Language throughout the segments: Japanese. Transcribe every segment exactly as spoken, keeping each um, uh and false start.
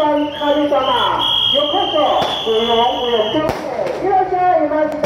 番神様、ようこそ、日本舞踊場へいらっしゃいました。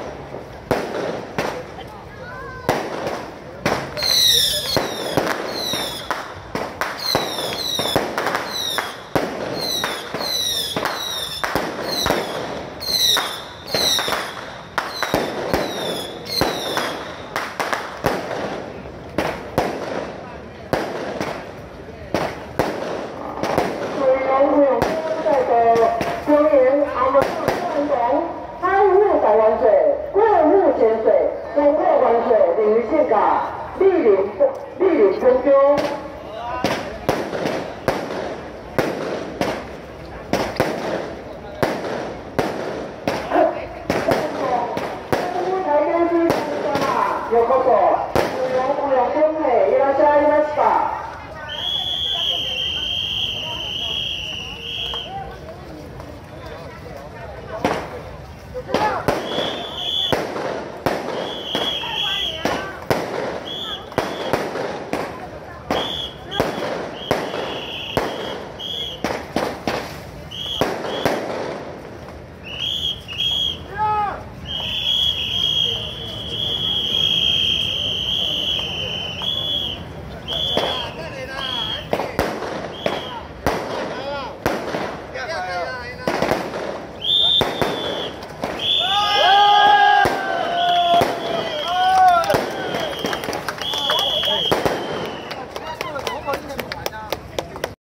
欢迎阿们传统开户台湾水、过户潜水、公过湾水领域性格、莅临莅临空中。